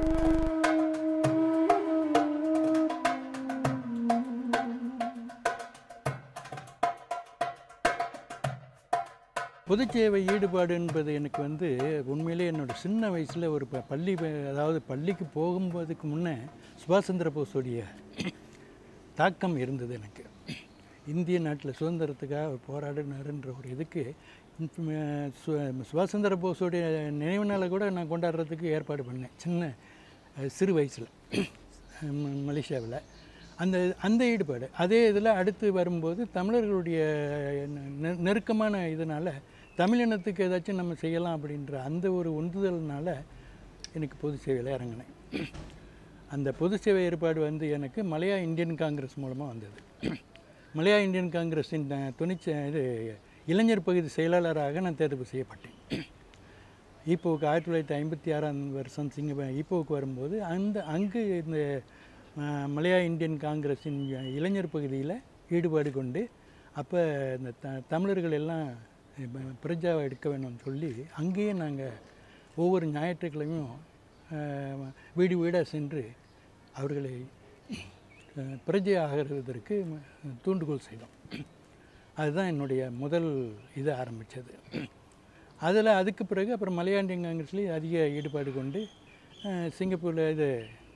பொதுச்சேவை ஈடுபாடு என்பது எனக்கு வந்து உண்மையிலே என்னோடய சின்ன வயசில் ஒரு அதாவது பள்ளிக்கு போகும்போதுக்கு முன்னே சுபாஷ் சந்திர போஸுடைய தாக்கம் இருந்தது எனக்கு. இந்திய நாட்டில் சுதந்திரத்துக்காக அவர் போராடினாருன்ற ஒரு இதுக்கு சுபாஷ் சந்திர போஸுடைய நினைவு நாளை கூட நான் கொண்டாடுறதுக்கு ஏற்பாடு பண்ணேன் சிறு வயசில் மலேசியாவில். அந்த ஈடுபாடு அதே இதில் அடுத்து வரும்போது தமிழர்களுடைய நெருக்கமான இதனால் தமிழினத்துக்கு ஏதாச்சும் நம்ம செய்யலாம் அப்படின்ற அந்த ஒரு உந்துதல்னால எனக்கு பொது சேவையில் இறங்கினேன். அந்த பொது சேவை ஏற்பாடு வந்து எனக்கு மலையா இந்தியன் காங்கிரஸ் மூலமாக வந்தது. மலையா இந்தியன் காங்கிரஸின் இளைஞர் பகுதி செயலாளராக நான் தேர்வு செய்யப்பட்டேன். ஈப்போவுக்கு 1956 ஈப்போவுக்கு வரும்போது அங்கு இந்த மலையா இந்தியன் காங்கிரஸின் இளைஞர் பகுதியில் ஈடுபாடு கொண்டு அப்போ இந்த தமிழர்கள் எல்லாம் பிரஜாவை எடுக்க வேணும்னு சொல்லி அங்கேயே நாங்கள் ஒவ்வொரு ஞாயிற்றுக்கிழமையும் வீடு வீடாக சென்று அவர்களை பிரஜை ஆகிறதற்கு தூண்டுகோல் செய்தோம். அதுதான் என்னுடைய முதல் இது ஆரம்பித்தது. அதுக்கு பிறகு அப்புறம் மலையா இந்தியன் காங்கிரஸ்லேயும் அதிக ஈடுபாடு கொண்டு சிங்கப்பூரில்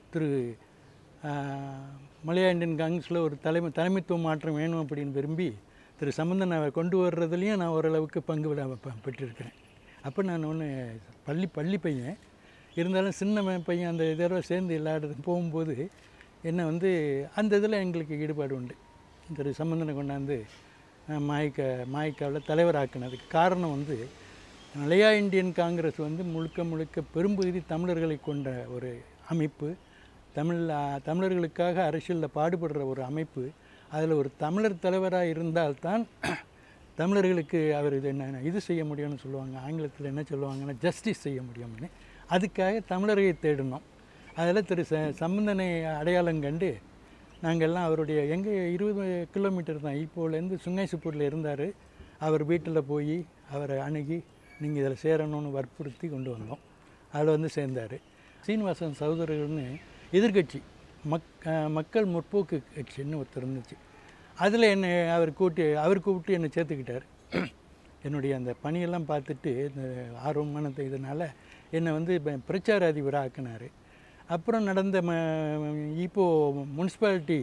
மலையா இந்தியன் காங்கிரஸில் ஒரு தலைமைத்துவ மாற்றம் வேணும் அப்படின்னு விரும்பி சம்பந்தனை கொண்டு வர்றதுலேயும் நான் ஓரளவுக்கு பங்கு பெற்றிருக்கிறேன். அப்போ நான் பள்ளி பையன் இருந்தாலும் சின்ன பையன் அந்த இதோட சேர்ந்து எல்லா இடத்துக்கும் போகும்போது என்னை வந்து அந்த இதில் எங்களுக்கு ஈடுபாடு உண்டு. சம்பந்தனை கொண்டாந்து மாய்க்காவில் தலைவராக்குனதுக்கு காரணம் வந்து மலையா இந்தியன் காங்கிரஸ் வந்து முழுக்க பெரும்பகுதி தமிழர்களை கொண்ட ஒரு அமைப்பு. தமிழர்களுக்காக அரசியலில் பாடுபடுற ஒரு அமைப்பு. அதில் ஒரு தமிழர் தலைவராக இருந்தால்தான் தமிழர்களுக்கு அவர் இது செய்ய முடியும்னு சொல்லுவாங்க. ஆங்கிலத்தில் என்ன சொல்லுவாங்கன்னா ஜஸ்டிஸ் செய்ய முடியும்னு. அதுக்காக தமிழரை தேடினோம். அதில் சம்பந்தனை அடையாளம் கண்டு நாங்கள்லாம் அவருடைய எங்கள் 20 கிலோமீட்டர் தான் இப்போலேருந்து சுங்கைசுப்பூரில் இருந்தார். அவர் வீட்டில் போய் அவரை அணுகி நீங்கள் இதில் சேரணும்னு வற்புறுத்தி கொண்டு வந்தோம். அதில் வந்து சேர்ந்தார். சீனிவாசன் சகோதரர்கள்னு எதிர்கட்சி மக்கள் முற்போக்கு கட்சின்னு ஒருத்தர் இருந்துச்சு. அதில் என்னை அவர் கூப்பிட்டு என்னை சேர்த்துக்கிட்டார். என்னுடைய அந்த பணியெல்லாம் பார்த்துட்டு இந்த ஆர்வமானது இதனால் என்னை வந்து பிரச்சார அதிபராக ஆக்கினார். அப்புறம் நடந்த ஈப்போ முனிசிபாலிட்டி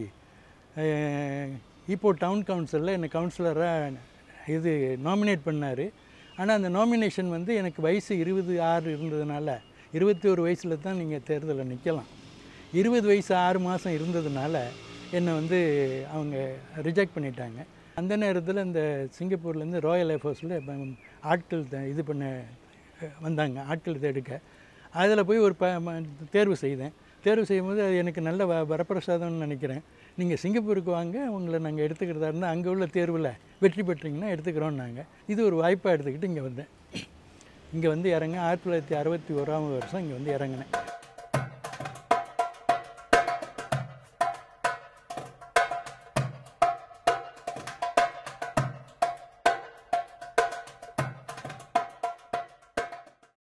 ஈப்போ டவுன் கவுன்சிலில் என்னை கவுன்சிலராக நாமினேட் பண்ணார். ஆனால் அந்த நாமினேஷன் வந்து எனக்கு வயசு 26 இருந்ததுனால 21 வயசில் தான் நீங்கள் தேர்தலில் நிற்கலாம். 20 வயசு 6 மாதம் இருந்ததுனால என்னை வந்து அவங்க ரிஜெக்ட் பண்ணிட்டாங்க. அந்த நேரத்தில் இந்த சிங்கப்பூர்லேருந்து ராயல் ஏர்ஃபோர்ஸில் ஆட்கள் இது பண்ண வந்தாங்க, ஆட்கள் எடுக்க. அதில் போய் ஒரு தேர்வு செய்யும்போது அது எனக்கு நல்ல வரப்பிரசாதம்னு நினைக்கிறேன். நீங்கள் சிங்கப்பூருக்கு வாங்க, உங்களை நாங்கள் எடுத்துக்கிறதா இருந்தால் அங்கே உள்ள தேர்வில் வெற்றி பெற்றீங்கன்னா எடுத்துக்கிறோன்னாங்க. இது ஒரு வாய்ப்பாக எடுத்துக்கிட்டு இங்கே வந்தேன். இங்கே வந்து இறங்க 1961 இங்கே வந்து இறங்கினேன்.